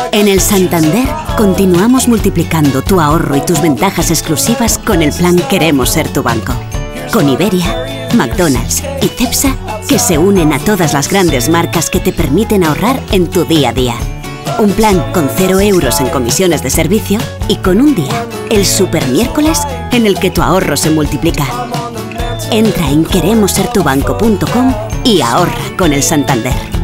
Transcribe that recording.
En el Santander continuamos multiplicando tu ahorro y tus ventajas exclusivas con el plan Queremos Ser Tu Banco. Con Iberia, McDonald's y Cepsa, que se unen a todas las grandes marcas que te permiten ahorrar en tu día a día. Un plan con 0 euros en comisiones de servicio y con un día, el super miércoles, en el que tu ahorro se multiplica. Entra en queremossertubanco.com y ahorra con el Santander.